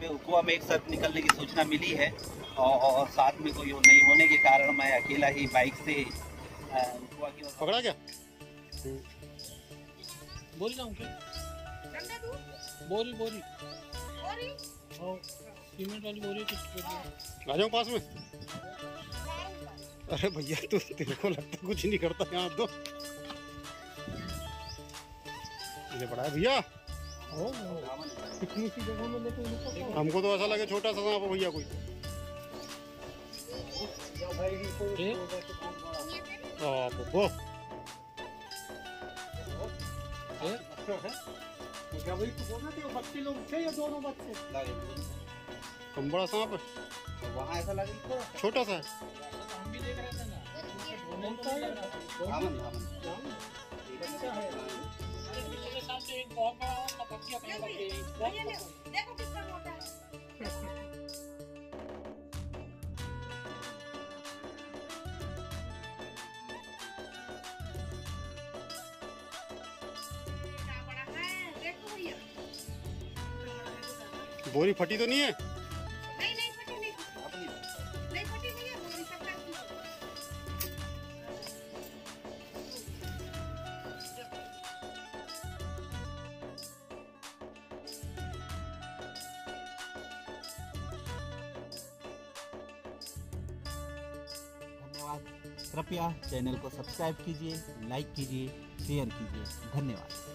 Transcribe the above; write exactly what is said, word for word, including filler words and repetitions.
पे हुकुआ में एक सर्प निकलने की सूचना मिली है और, और साथ में कोई नहीं होने के कारण मैं अकेला ही बाइक से हुकुआ की ओर पकड़ा क्या बोरी लाऊं क्या? बोरी बोरी बोरी और सीमेंट वाली बोरी कुछ आ जाऊं पास में। अरे भैया तू तेरे को लगता कुछ नहीं करता यहाँ तो ये बड़ा है भैया। कितनी सी जगह में लेके हमको तो ऐसा लगे छोटा सा सांप हो भैया कोई। वो बच्चे लोग थे या दोनों बच्चे? कम बड़ा सांप है वहाँ ऐसा लगे छोटा सा है। हम भी देख रहे थे ना। से एक बहुत बड़ा पक्षी अपने देखो कितना मोटा है। बोरी फटी तो नहीं है? नहीं नहीं फटी नहीं अपनी नहीं फटी नहीं है बोरी सब काट दी। धन्यवाद। कृपया चैनल को सब्सक्राइब कीजिए, लाइक कीजिए, शेयर कीजिए। धन्यवाद।